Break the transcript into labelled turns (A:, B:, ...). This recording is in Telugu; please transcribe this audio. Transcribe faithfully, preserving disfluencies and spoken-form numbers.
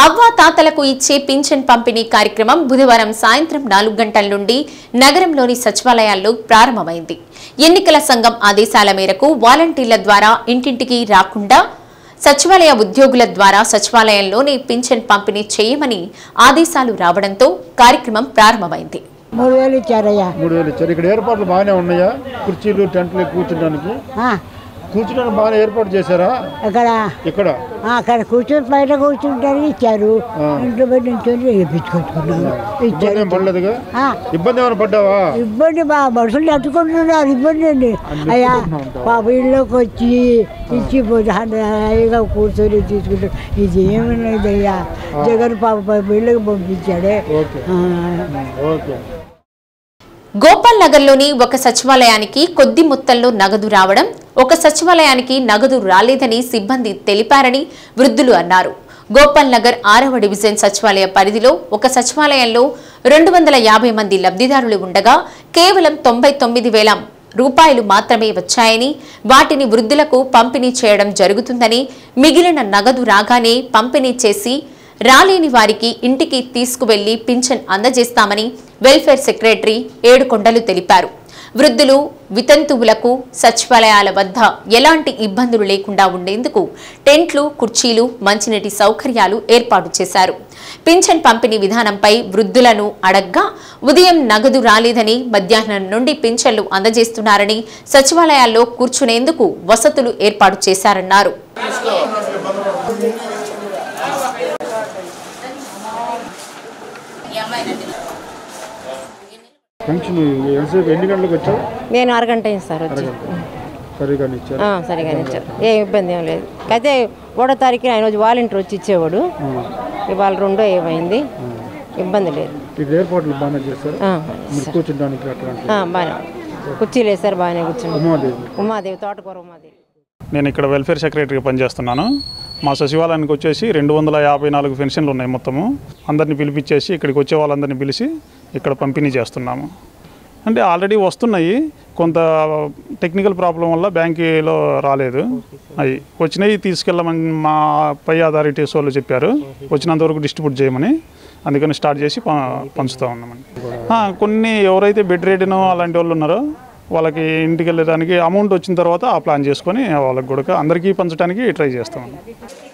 A: అవ్వా తాతలకు ఇచ్చే పింఛన్ పంపిణీ కార్యక్రమం బుధవారం సాయంత్రం నాలుగు గంటల నుండి నగరంలోని సచివాలయాల్లో ప్రారంభమైంది. ఎన్నికల సంఘం ఆదేశాల మేరకు వాలంటీర్ల ద్వారా ఇంటింటికి రాకుండా సచివాలయ ఉద్యోగుల ద్వారా సచివాలయంలోనే పింఛన్ పంపిణీ చేయమని ఆదేశాలు రావడంతో కార్యక్రమం ప్రారంభమైంది.
B: మూడు వేలు ఇచ్చారయ్యా.
C: మూడు వేలు ఇచ్చారు. ఇక్కడ ఏర్పాట్లు బాగానే ఉన్నాయా? కుర్చీలు, టెంట్లు కూర్చోడానికి కూర్చోడానికి బాగా ఏర్పాటు చేశారా?
B: అక్కడ
C: ఇక్కడ
B: అక్కడ కూర్చొని బయట కూర్చుంటానికి ఇచ్చారు. ఇంట్లో బయట నుంచి ఇప్పించుకొచ్చుకున్నాను.
C: ఇబ్బంది ఏమైనా పడ్డావా?
B: ఇబ్బంది బాగా మనుషులు అట్టుకుంటున్నారు. ఇబ్బంది అండి అయ్యా. పాప ఇళ్ళకి వచ్చి ఇచ్చిపోతే హాయిగా కూర్చొని తీసుకుంటారు. ఇది ఏమన్నది అయ్యా. జగన్ పాప ఇళ్ళకి పంపించాడే.
A: గోపాల్ నగర్లోని ఒక సచివాలయానికి కొద్ది మొత్తంలో నగదు రావడం, ఒక సచివాలయానికి నగదు రాలేదని సిబ్బంది తెలిపారని వృద్ధులు అన్నారు. గోపాల్ నగర్ ఆరవ డివిజన్ సచివాలయ పరిధిలో ఒక సచివాలయంలో రెండు వందల యాభై మంది లబ్ధిదారులు ఉండగా కేవలం తొంభై తొమ్మిది వేల రూపాయలు మాత్రమే వచ్చాయని, వాటిని వృద్ధులకు పంపిణీ చేయడం జరుగుతుందని, మిగిలిన నగదు రాగానే పంపిణీ చేసి రాలేని వారికి ఇంటికి తీసుకువెళ్లి పింఛన్ అందజేస్తామని వెల్ఫేర్ సెక్రటరీ ఏడుకొండలు తెలిపారు. వృద్ధులు, వితంతువులకు సచివాలయాల వద్ద ఎలాంటి ఇబ్బందులు లేకుండా ఉండేందుకు టెంట్లు, కుర్చీలు, మంచినీటి సౌకర్యాలు ఏర్పాటు చేశారు. పింఛన్ పంపిణీ విధానంపై వృద్ధులను అడగ్గా ఉదయం నగదు రాలేదని, మధ్యాహ్నం నుండి పింఛన్లు అందజేస్తున్నారని, సచివాలయాల్లో కూర్చునేందుకు వసతులు ఏర్పాటు చేశారన్నారు.
C: ఎన్ని గంటలకు వచ్చావు?
D: నేను అరగంట సార్ వచ్చి. సరిగానే ఇచ్చారు. ఏ ఇబ్బంది ఏం లేదు. అయితే ఒకటో తారీఖున ఆయన రోజు వాలంటీర్ వచ్చి ఇచ్చేవాడు. ఇవాళ రెండో ఏమైంది, ఇబ్బంది లేదు. బాగా కుర్చీలు వేసారు, బాగానే కూర్చున్నాను. ఉమాదేవి, తోటకూర ఉమాదేవి.
E: నేను ఇక్కడ వెల్ఫేర్ సెక్రటరీగా పనిచేస్తున్నాను. మా సచివాలయానికి వచ్చేసి రెండు వందల యాభై నాలుగు పెన్షన్లు ఉన్నాయి. మొత్తము అందరినీ పిలిపించేసి ఇక్కడికి వచ్చే వాళ్ళందరినీ పిలిచి ఇక్కడ పంపిణీ చేస్తున్నాము. అంటే ఆల్రెడీ వస్తున్నాయి, కొంత టెక్నికల్ ప్రాబ్లం వల్ల బ్యాంకులో రాలేదు. అవి వచ్చినాయి తీసుకెళ్ళమని మా పై అథారిటీస్ వాళ్ళు చెప్పారు. వచ్చినంతవరకు డిస్ట్రిబ్యూట్ చేయమని, అందుకని స్టార్ట్ చేసి పంచుతూ ఉన్నామండి. కొన్ని ఎవరైతే బెడ్ రెడీనో అలాంటి వాళ్ళు ఉన్నారో వాళ్ళకి ఇంటికి వెళ్ళడానికి అమౌంట్ వచ్చిన తర్వాత ఆ ప్లాన్ చేసుకొని వాళ్ళకి కూడా అందరికీ పంచడానికి ట్రై చేస్తామండి.